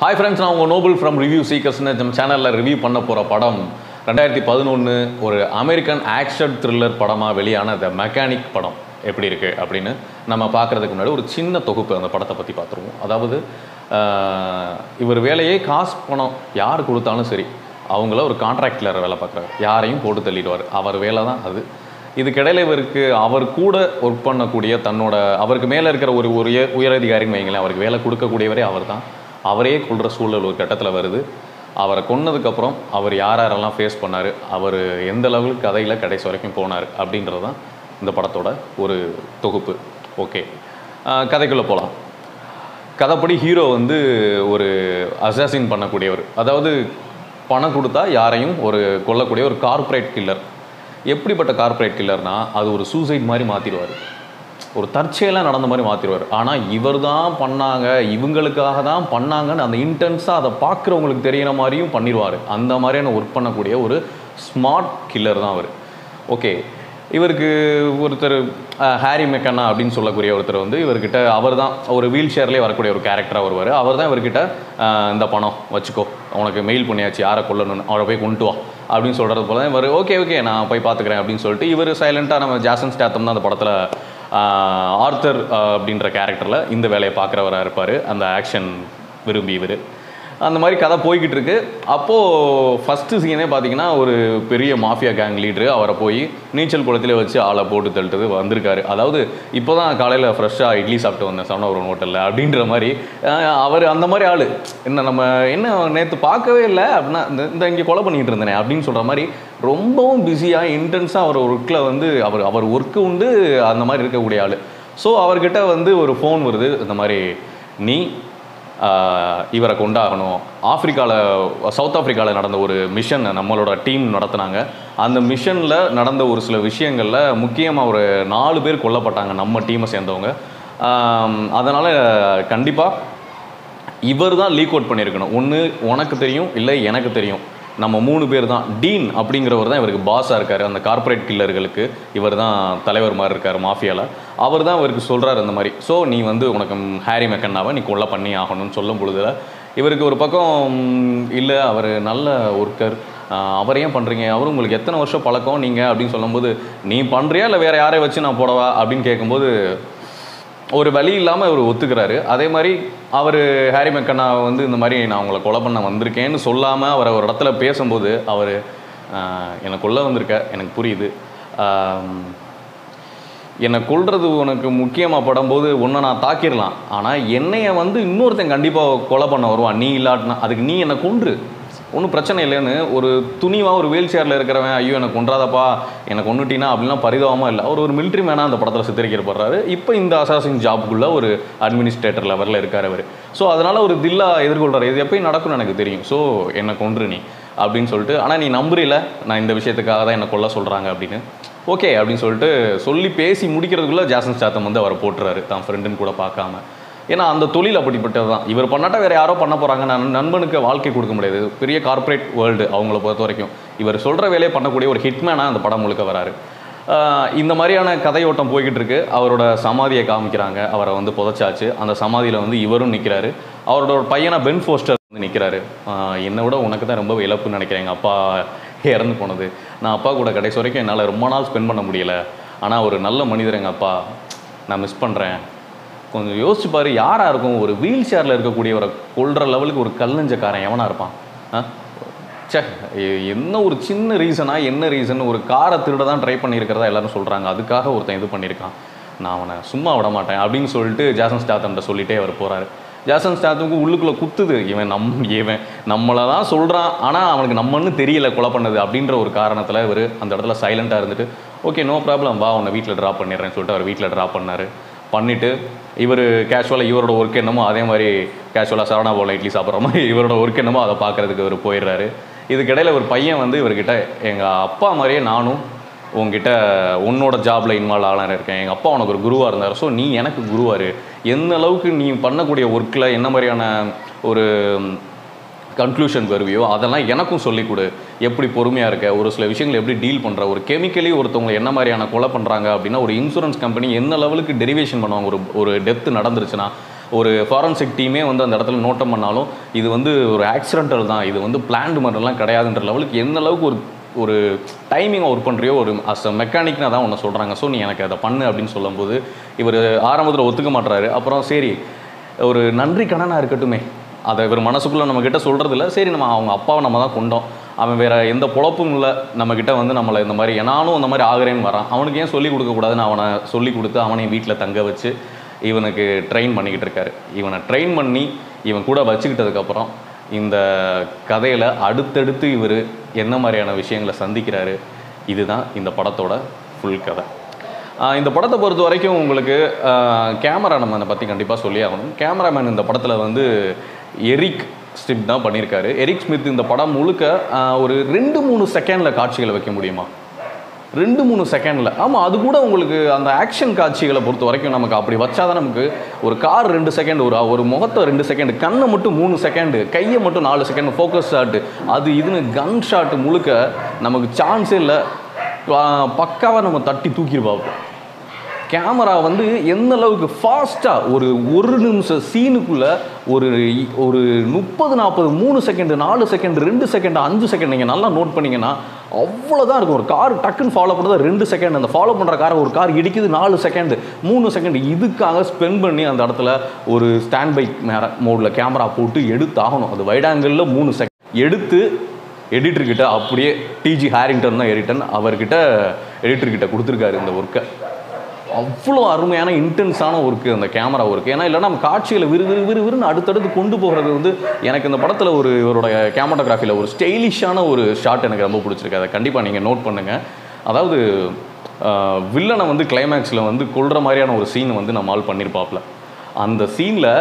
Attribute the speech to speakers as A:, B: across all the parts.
A: Hi friends, நான் உங்கள் Nobel from review சீக்கர்ஸ்னு நம்ம சேனலில் ரிவ்யூ பண்ண போகிற படம் 2011 ஒரு அமெரிக்கன் ஆக்ஷன் த்ரில்லர் படமாக வெளியான த மெக்கானிக் படம் எப்படி இருக்குது அப்படின்னு நம்ம பார்க்குறதுக்கு முன்னாடி ஒரு சின்ன தொகுப்பு அந்த படத்தை பற்றி பார்த்துருவோம். அதாவது இவர் வேலையே காசு பணம் யார் கொடுத்தாலும் சரி, அவங்கள ஒரு கான்ட்ராக்டில் வேலை பார்க்குறாரு, யாரையும் போட்டு தள்ளிடுவார். அவர் வேலை தான் அது. இதுக்கிடையில் இவருக்கு அவர் கூட ஒர்க் பண்ணக்கூடிய தன்னோட அவருக்கு மேலே இருக்கிற ஒரு உயரதிகாரின்னு வைங்களேன், அவருக்கு வேலை கொடுக்கக்கூடியவரே அவர் தான். அவரே கொள்கிற சூழல் ஒரு கட்டத்தில் வருது. அவரை கொன்னதுக்கப்புறம் அவர் யாரெல்லாம் ஃபேஸ் பண்ணார், அவர் எந்த லெவலுக்கு கதையில் கடைசி வரைக்கும் போனார் அப்படின்றது தான் இந்த படத்தோட ஒரு தொகுப்பு. ஓகே, கதைக்குள்ளே போகலாம். கதைப்படி ஹீரோ வந்து ஒரு அசாசின் பண்ணக்கூடியவர், அதாவது பணம் கொடுத்தா யாரையும் கொல்லக்கூடிய ஒரு கார்ப்பரேட் கில்லர். எப்படிப்பட்ட கார்ப்பரேட் கில்லர்னால் அது ஒரு சூசைட் மாதிரி மாற்றிடுவார், ஒரு தற்செயலாக நடந்த மாதிரி மாற்றிடுவார். ஆனால் இவர் தான் பண்ணாங்க, இவங்களுக்காக தான் பண்ணாங்கன்னு அந்த இன்டென்ஸாக அதை பார்க்குறவங்களுக்கு தெரிகிற மாதிரியும் பண்ணிடுவார். அந்த மாதிரியான ஒர்க் பண்ணக்கூடிய ஒரு ஸ்மார்ட் கில்லர் தான் அவர். ஓகே, இவருக்கு ஒருத்தர் ஹாரி மெக்கன்னா அப்படின்னு சொல்லக்கூடிய ஒருத்தர் வந்து இவர்கிட்ட அவர் தான் ஒரு வீல் சேர்லேயே வரக்கூடிய ஒரு கேரக்டராக வருவார். அவர் தான் இவர்கிட்ட இந்த பணம் வச்சுக்கோ, உனக்கு மெயில் பண்ணியாச்சு, யாரை கொல்லணும்னு, அவரை போய் கொண்டு வா அப்படின்னு சொல்கிறது போல தான் இவர் ஓகே நான் போய் பார்த்துக்கிறேன் அப்படின்னு சொல்லிட்டு இவர் சைலண்ட்டாக நம்ம ஜாசன் ஸ்டாத்தம் தான் அந்த படத்தில் ஆர்த்தர் அப்படின்ற கேரக்டரில் இந்த வேலையை பார்க்குறவராக இருப்பார். அந்த ஆக்ஷன் விரும்பி இவர் அந்த மாதிரி கதை போய்கிட்டு இருக்கு. அப்போது ஃபஸ்ட்டு சீனே பார்த்தீங்கன்னா ஒரு பெரிய மாஃபியா கேங் லீடரு அவரை போய் நீச்சல் குளத்திலே வச்சு ஆளை போட்டு தள்ளிட்டு வந்திருக்காரு. அதாவது இப்போ தான் காலையில் ஃப்ரெஷ்ஷாக இட்லி சாப்பிட்டு வந்தேன் சவனபுரம் ஹோட்டலில் அப்படின்ற மாதிரி அவர் அந்த மாதிரி ஆள். நம்ம என்ன நேற்று பார்க்கவே இல்லை அப்படின்னா இந்த இங்கே கொலை பண்ணிகிட்டு இருந்தேனே அப்படின்னு சொல்கிற மாதிரி ரொம்பவும் பிஸியாக இன்டென்ஸாக அவர் ஒர்க்கில் வந்து அவர் ஒர்க்கு உண்டு அந்த மாதிரி இருக்கக்கூடிய ஆள். ஸோ அவர்கிட்ட வந்து ஒரு ஃபோன் வருது, இந்த மாதிரி நீ இவரை கொண்டாகணும். சவுத் ஆஃப்ரிக்காவில் நடந்த ஒரு மிஷன் நம்மளோட டீம் நடத்துனாங்க. அந்த மிஷனில் நடந்த ஒரு சில விஷயங்களில் முக்கியமாக ஒரு 4 பேர் கொல்லப்பட்டாங்க நம்ம டீமை சேர்ந்தவங்க. அதனால் கண்டிப்பாக இவர் தான் லீக் அவுட் பண்ணியிருக்கணும். ஒன்று உனக்கு தெரியும், இல்லை எனக்கு தெரியும். நம்ம 3 பேர் தான். டீன் அப்படிங்கிறவர் தான் இவருக்கு பாஸாக இருக்கார். அந்த கார்ப்பரேட் கில்லர்களுக்கு இவர் தான் தலைவர் மாதிரி இருக்கார் மாஃபியாவில். அவர் தான் இவருக்கு சொல்கிறார் இந்த மாதிரி. ஸோ நீ வந்து உனக்கு ஹாரி மெக்கன்னாவை நீ கொலை பண்ணி ஆகணும்னு சொல்லும் பொழுதுல இவருக்கு ஒரு பக்கம் இல்லை, அவர் நல்ல ஒர்க்கர், அவர் ஏன் பண்ணுறீங்க, அவர் உங்களுக்கு எத்தனை வருஷம் பழக்கம் நீங்கள் அப்படின்னு சொல்லும்போது நீ பண்ணுறியா இல்லை வேறு யாரையும் வச்சு நான் போடவா அப்படின்னு கேட்கும்போது ஒரு வழி இல்லாமல் இவர் ஒத்துக்கிறாரு. அதே மாதிரி அவர் ஹாரி மெக்கன்னா வந்து இந்த மாதிரி நான் உங்களை கொலை பண்ண வந்திருக்கேன்னு சொல்லாமல் அவரை ஒரு இடத்துல பேசும்போது அவர் என்னை கொல்ல வந்திருக்க எனக்கு புரியுது, என்னை கொல்றது உனக்கு முக்கியமாக படும்போது ஒன்றை நான் தாக்கிடலாம், ஆனால் என்னைய வந்து இன்னொருத்தன் கண்டிப்பாக கொலை பண்ண வருவான், நீ இல்லாட்டினா அதுக்கு நீ என்னை கொன்று ஒன்றும் பிரச்சனை இல்லைன்னு ஒரு துணிவாக ஒரு வீல் சேரில் இருக்கிறவன் ஐயோ எனக்கு கொன்றாதப்பா எனக்கு கொண்டுட்டினா அப்படின்லாம் பரிதாபமாக இல்லை. அவர் ஒரு மிலிட்ரி மேனாக அந்த படத்தில் சித்தரிக்கப்படுறாரு. இப்போ இந்த அசாசின் ஜாப்புக்குள்ளே ஒரு அட்மினிஸ்ட்ரேட்டர் லெவலில் இருக்கார் அவர். ஸோ அதனால் ஒரு தில்லா எதிர்கொள்கிறார். இது எப்பயும் நடக்கும்னு எனக்கு தெரியும், ஸோ என்னை கொன்று நீ அப்படின்னு சொல்லிட்டு, ஆனால் நீ நம்புறீல நான் இந்த விஷயத்துக்காக தான் என்னை கொல்ல சொல்கிறாங்க அப்படின்னு. ஓகே அப்படின்னு சொல்லிட்டு சொல்லி பேசி முடிக்கிறதுக்குள்ளே ஜாசன் ஸ்டாத்தம் வந்து அவரை போட்டுறாரு தான் ஃப்ரெண்டுன்னு கூட பார்க்காம. ஏன்னா அந்த தொழில் அப்படிப்பட்டது தான். இவர் பண்ணாட்டா வேறு யாரோ பண்ண போகிறாங்க, நண்பனுக்கு வாழ்க்கை கொடுக்க முடியாது. பெரிய கார்ப்பரேட் வேர்ல்டு அவங்கள பொறுத்த வரைக்கும் இவர் சொல்கிற வேலையை பண்ணக்கூடிய ஒரு ஹிட்மேனாக அந்த படம் முழுக்க வராரு. இந்த மாதிரியான கதையோட்டம் போய்கிட்டு இருக்கு. அவரோட சமாதியை காமிக்கிறாங்க, அவரை வந்து புதைச்சாச்சு. அந்த சமாதியில் வந்து இவரும் நிற்கிறாரு, அவரோட ஒரு பையனாக பென் ஃபோஸ்டர் வந்து நிற்கிறாரு. என்னை விட உனக்கு தான் ரொம்ப இழப்புன்னு நினைக்கிறேன், எங்கள் அப்பா இறந்து போனது, நான் அப்பா கூட கடைசி வரைக்கும் என்னால் ரொம்ப நாள் ஸ்பெண்ட் பண்ண முடியலை, ஆனால் ஒரு நல்ல மனிதர் எங்கள் அப்பா, நான் மிஸ் பண்ணுறேன். கொஞ்சம் யோசிச்சு பாரு, யாராக இருக்கும் ஒரு வீல் சேரில் இருக்கக்கூடியவரை கொள்கிற லெவலுக்கு ஒரு கல்லஞ்சக்காரன் எவனாக இருப்பான்? என்ன ஒரு சின்ன ரீசனாக என்ன ரீசன், ஒரு காரை திருட தான் ட்ரை பண்ணியிருக்கிறதா எல்லாரும் சொல்கிறாங்க, அதுக்காக ஒருத்தன் இது பண்ணியிருக்கான், நான் அவனை சும்மா விட மாட்டேன் அப்படின்னு சொல்லிட்டு ஜாசன் ஸ்டாத்தம்கிட்ட சொல்லிகிட்டே அவர் போகிறாரு. ஜாசன் ஸ்டாத்தமுக்கு உள்ளுக்குள்ளே குத்துது, இவன் நம்மளை தான் சொல்கிறான், ஆனால் அவனுக்கு நம்மன்னு தெரியல கொலை பண்ணது அப்படின்ற ஒரு காரணத்தில் இவர் அந்த இடத்துல சைலண்ட்டாக இருந்துட்டு ஓகே நோ ப்ராப்ளம் வா உன்னை வீட்டில் ட்ராப் பண்ணிடுறேன்னு சொல்லிட்டு அவர் வீட்டில் ட்ராப் பண்ணார். பண்ணிவிட்டு இவர் கேஷுவலாக இவரோட ஒர்க் என்னமோ அதே மாதிரி கேஷுவலாக சரவணா பவனில் இட்லி சாப்பிட்ற மாதிரி இவரோட ஒர்க் என்னமோ அதை பார்க்குறதுக்கு இவர் போயிடுறாரு. இதுக்கிடையில் ஒரு பையன் வந்து இவர்கிட்ட எங்கள் அப்பா மாதிரியே நானும் உங்ககிட்ட உன்னோட ஜாபில் இன்வால்வ் ஆகலான்னு இருக்கேன், எங்கள் அப்பா உனக்கு ஒரு குருவாக இருந்தார், ஸோ நீ எனக்கு குருவார், எந்த அளவுக்கு நீ பண்ணக்கூடிய ஒர்க்கில் என்ன மாதிரியான ஒரு கன்க்ளூஷன் வருவியோ அதெல்லாம் எனக்கும் சொல்லிக் கொடு, எப்படி பொறுமையாக இருக்க, ஒரு சில விஷயங்கள் எப்படி டீல் பண்ணுற, ஒரு கெமிக்கலி ஒருத்தவங்க என்ன மாதிரியான கொலை பண்ணுறாங்க அப்படின்னா ஒரு இன்சூரன்ஸ் கம்பெனி என்ன லெவலுக்கு டெரிவேஷன் பண்ணுவாங்க, ஒரு டெத்து நடந்துருச்சுன்னா ஒரு ஃபாரன்சிக் டீமே வந்து அந்த இடத்துல நோட்டம் பண்ணாலும் இது வந்து ஒரு ஆக்சிடென்டல் தான், இது வந்து பிளான்டு மாதிரிலாம் கிடையாதுன்ற லெவலுக்கு எந்த அளவுக்கு ஒரு டைமிங் ஒர்க் பண்ணுறியோ, ஒரு அஸ் அ மெக்கானிக்னா தான் ஒன்று சொல்கிறாங்க. ஸோ நீ எனக்கு அதை பண்ணு அப்படின்னு சொல்லும்போது இவர் ஆரம்பத்தில் ஒத்துக்க மாட்டுறாரு. அப்புறம் சரி ஒரு நன்றி கடனாக இருக்கட்டுமே, அதை இவர் மனசுக்குள்ளே நம்மக்கிட்ட சொல்கிறதில்ல. சரி நம்ம அவங்க அப்பாவை நம்ம தான் கொண்டோம், அவன் வேறு எந்த பொழப்பும் இல்லை நம்மக்கிட்ட வந்து நம்மளை இந்த மாதிரி நானும் இந்த மாதிரி ஆகிறேன்னு வரான், அவனுக்கு ஏன் சொல்லிக் கொடுக்கக்கூடாதுன்னு அவனை சொல்லி கொடுத்து அவனையும் வீட்டில் தங்க வச்சு இவனுக்கு ட்ரெயின் பண்ணிக்கிட்டு இருக்காரு. இவனை ட்ரெயின் பண்ணி இவன் கூட வச்சுக்கிட்டதுக்கப்புறம் இந்த கதையில் அடுத்தடுத்து இவர் என்ன மாதிரியான விஷயங்களை சந்திக்கிறாரு, இதுதான் இந்த படத்தோட ஃபுல் கதை. இந்த படத்தை பொறுத்த வரைக்கும் உங்களுக்கு கேமராமேனை பற்றி கண்டிப்பாக சொல்லி ஆகணும். கேமராமேன் இந்த படத்தில் வந்து எரிக் ஸ்மித் தான் பண்ணியிருக்காரு. எரிக் ஸ்மித் இந்த படம் முழுக்க ஒரு 2-3 செகண்டில் காட்சிகளை வைக்க முடியுமா? 2-3 செகண்டில். ஆமாம், அது கூட உங்களுக்கு அந்த ஆக்ஷன் காட்சிகளை பொறுத்த வரைக்கும் நமக்கு அப்படி வச்சாதான் நமக்கு ஒரு கார் 2 செகண்ட், ஒரு முகத்தை 2 செகண்ட், கண்ணை மட்டும் 3 செகண்டு, கையை மட்டும் 4 செகண்ட், ஃபோக்கஸ் ஷாட்டு, அது இதுன்னு கன் ஷாட்டு முழுக்க நமக்கு சான்ஸே இல்லை. பக்காவாக நம்ம தட்டி தூக்கிடுவோம். கேமரா வந்து எந்த அளவுக்கு ஃபாஸ்ட்டாக ஒரு நிமிஷம் சீனுக்குள்ளே ஒரு 30-40 3 செகண்ட் 4 செகண்ட் 2 செகண்ட் 5 செகண்ட் நீங்கள் நல்லா நோட் பண்ணிங்கன்னா அவ்வளோதான் இருக்கும். ஒரு கார் டக்குன்னு ஃபாலோ பண்ணுறது 2 செகண்ட், அந்த ஃபாலோ பண்ணுற காரை ஒரு கார் இடிக்குது 4 செகண்ட் 3 செகண்ட். இதுக்காக ஸ்பெண்ட் பண்ணி அந்த இடத்துல ஒரு ஸ்டாண்ட் பை மோடில் கேமரா போட்டு எடுத்தாகணும். அது வைட் ஆங்கிளில் 3 செகண்ட் எடுத்து எடிட்டர்கிட்ட அப்படியே டிஜி ஹாரிங்டன் தான் எடிட்டன், அவர்கிட்ட எடிட்டர்கிட்ட கொடுத்துருக்காரு இந்த ஒர்க்கை. அவ்வளோ அருமையான இன்டென்ஸான ஒர்க்கு அந்த கேமரா ஒர்க்கு. ஏன்னா இல்லைனா நம்ம காட்சியில் விறுவிறுன்னு அடுத்தடுத்து கொண்டு போகிறது வந்து எனக்கு இந்த படத்தில் இவரோட கேமராகிராஃபியில் ஒரு ஸ்டைலிஷான ஒரு ஷாட் எனக்கு ரொம்ப பிடிச்சிருக்கு. அதை கண்டிப்பாக நீங்கள் நோட் பண்ணுங்கள். அதாவது வில்லனை வந்து கிளைமேக்ஸில் வந்து கொல்ற மாதிரியான ஒரு சீன் வந்து நம்மால் பண்ணியிருப்பாப்புல. அந்த சீனில்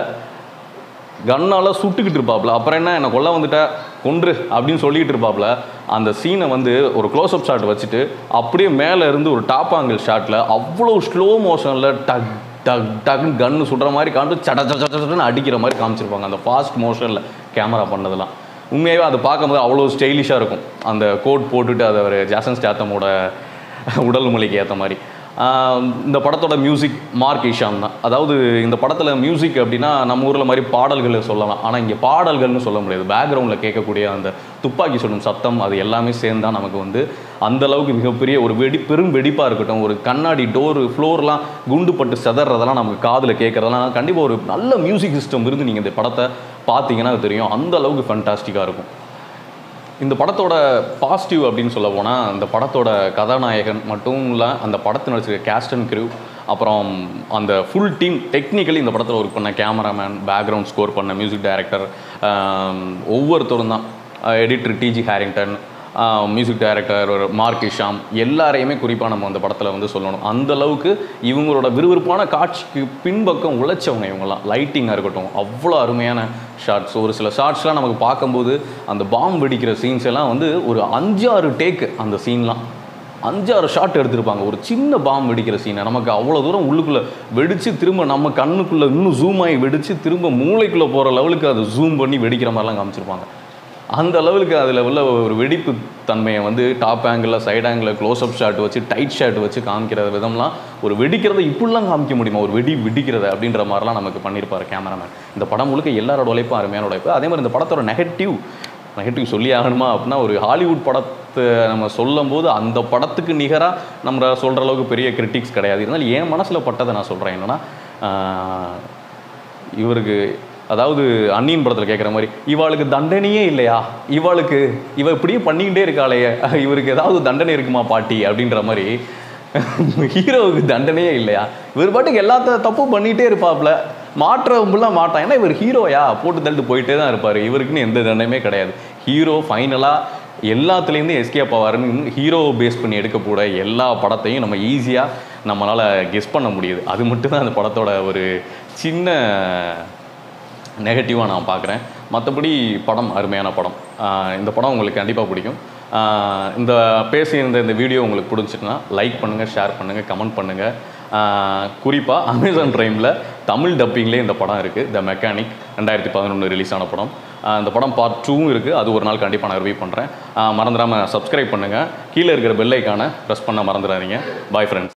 A: கன்னால் சுட்டுக்கிட்டு இருப்பாப்புல. அப்புறம் என்ன கொல்ல வந்துட்டா கொன்று அப்படின்னு சொல்லிக்கிட்டு இருப்பாப்புல. அந்த சீனை வந்து ஒரு க்ளோஸ்அப் ஷாட் வச்சுட்டு அப்படியே மேலே இருந்து ஒரு டாப் ஆங்கிள் ஷாட்டில் அவ்வளோ ஸ்லோ மோஷனில் டக் டக் டக்குன்னு கன்று சுடுற மாதிரி காமிச்சு சடன்னு அடிக்கிற மாதிரி காமிச்சிருப்பாங்க. அந்த ஃபாஸ்ட் மோஷனில் கேமரா பண்ணதெல்லாம் உண்மையாகவே அதை பார்க்கும்போது அவ்வளோ ஸ்டைலிஷாக இருக்கும். அந்த கோட் போட்டுட்டு அதை ஒரு ஜாசன் ஸ்டாத்தமோட உடல் மொழிக்கு ஏற்ற மாதிரி. இந்த படத்தோட மியூசிக் மார்க் ஈஷாம் தான். அதாவது இந்த படத்தில் மியூசிக் அப்படின்னா நம்ம ஊரில் மாதிரி பாடல்கள் சொல்லலாம், ஆனால் இங்கே பாடல்கள்னு சொல்ல முடியாது. பேக்ரவுண்டில் கேட்கக்கூடிய அந்த துப்பாக்கி சுடும் சத்தம் அது எல்லாமே சேர்ந்தால் நமக்கு வந்து அந்தளவுக்கு மிகப்பெரிய ஒரு பெரும் வெடிப்பாக இருக்கட்டும், ஒரு கண்ணாடி டோரு ஃப்ளோர்லாம் குண்டு பட்டு செதறதெல்லாம் நமக்கு காதில் கேட்குறதெல்லாம் கண்டிப்பாக ஒரு நல்ல மியூசிக் சிஸ்டம் இருந்து நீங்கள் இந்த படத்தை பார்த்தீங்கன்னா அது தெரியும். அந்தளவுக்கு ஃபேண்டாஸ்டிக்காக இருக்கும். இந்த படத்தோட பாசிட்டிவ் அப்படின்னு சொல்ல போனால் அந்த படத்தோட கதாநாயகன் மட்டும் இல்லை, அந்த படத்தில் நடிச்சிருக்க கேஸ்ட் அண்ட் க்ரூ, அப்புறம் அந்த ஃபுல் டீம் டெக்னிக்கலி இந்த படத்தில் ஒர்க் பண்ண கேமராமேன், பேக்ரவுண்ட் ஸ்கோர் பண்ண மியூசிக் டைரக்டர், ஒவ்வொருத்தரும் தான், எடிட்டர் டிஜி Harrington, music director Mark Isham, எல்லாரையுமே குறிப்பாக நம்ம அந்த படத்தில் வந்து சொல்லணும். அந்தளவுக்கு இவங்களோட விறுவிறுப்பான காட்சிக்கு பின்பக்கம் உழைச்சவங்க இவங்கெல்லாம். லைட்டிங்காக இருக்கட்டும் அவ்வளோ அருமையான ஷார்ட்ஸ். ஒரு சில ஷார்ட்ஸ்லாம் நமக்கு பார்க்கும்போது அந்த பாம்பு வெடிக்கிற சீன்ஸ் எல்லாம் வந்து ஒரு 5-6 டேக்கு, அந்த சீன்லாம் 5-6 ஷாட் எடுத்திருப்பாங்க. ஒரு சின்ன பாம்பு வெடிக்கிற சீனை நமக்கு அவ்வளோ தூரம் உள்ளுக்குள்ளே வெடித்து திரும்ப நம்ம கண்ணுக்குள்ளே இன்னும் ஜூம் ஆகி வெடித்து திரும்ப மூளைக்குள்ளே போகிற லெவலுக்கு அதை ஜூம் பண்ணி வெடிக்கிற மாதிரிலாம் காமிச்சிருப்பாங்க. அந்த லெவலுக்கு அதில் உள்ள ஒரு வெடிப்பு தன்மையை வந்து டாப் ஆங்கிளில் சைட் ஆங்கிளில் க்ளோஸ்அப் ஷாட் வச்சு டைட் ஷாட் வச்சு காமிக்கிற விதம்லாம், ஒரு வெடிக்கிறத இப்படிலாம் காமிக்க முடியுமா, ஒரு வெடிக்கிறத அப்படின்ற மாதிரிலாம் நமக்கு பண்ணியிருப்பார் கேமராமேன். இந்த படம் முழுக்க எல்லாரோட உழைப்பும் அருமையான உழைப்பு. அதே மாதிரி இந்த படத்தோட நெகட்டிவ் சொல்லி ஆகணுமா அப்படின்னா, ஒரு ஹாலிவுட் படத்தை நம்ம சொல்லும் போது அந்த படத்துக்கு நிகராக நம்ம சொல்கிற அளவுக்கு பெரிய கிரிட்டிக்ஸ் கிடையாது. இருந்தாலும் என் மனசில் பட்டதை நான் சொல்கிறேன். என்னென்னா இவருக்கு அதாவது அன்னியின் படத்தில் கேட்குற மாதிரி, இவளுக்கு தண்டனையே இல்லையா, இவ இப்படியே பண்ணிக்கிட்டே இருக்காளையே, இவருக்கு ஏதாவது தண்டனை இருக்குமா பாட்டி அப்படின்ற மாதிரி ஹீரோவுக்கு தண்டனையே இல்லையா, இவர் பாட்டுக்கு எல்லாத்த தப்பும் பண்ணிகிட்டே இருப்பாப்புல, மாற்றவங்களாம் மாட்டான். ஏன்னா இவர் ஹீரோயா போட்டு தள்ளிட்டு போயிட்டே தான் இருப்பார், இவருக்குன்னு எந்த தண்டனையுமே கிடையாது. ஹீரோ ஃபைனலாக எல்லாத்துலேருந்து எஸ்கேப் ஆவாருன்னு ஹீரோ பேஸ் பண்ணி எடுக்கக்கூட எல்லா படத்தையும் நம்ம ஈஸியாக நம்மளால் கெஸ் பண்ண முடியுது. அது மட்டும்தான் அந்த படத்தோட ஒரு சின்ன நெகட்டிவாக நான் பார்க்குறேன். மற்றபடி படம் அருமையான படம். இந்த படம் உங்களுக்கு கண்டிப்பாக பிடிக்கும். இந்த பேசியிருந்த இந்த வீடியோ உங்களுக்கு பிடிச்சிட்டுனா லைக் பண்ணுங்கள், ஷேர் பண்ணுங்கள், கமெண்ட் பண்ணுங்கள். குறிப்பாக அமேசான் ப்ரைமில் தமிழ் டப்பிங்லேயே இந்த படம் இருக்குது. த மெக்கானிக் 2011 ரிலீஸ் ஆன படம். இந்த படம் பார்ட் 2 இருக்குது. அது ஒரு நாள் கண்டிப்பாக நான் ரிவ்யூ பண்ணுறேன். மறந்துடாமல் சப்ஸ்கிரைப் பண்ணுங்கள். கீழே இருக்கிற பெல் ஐக்கானை ப்ரெஸ் பண்ண மறந்துடாதீங்க. Bye friends.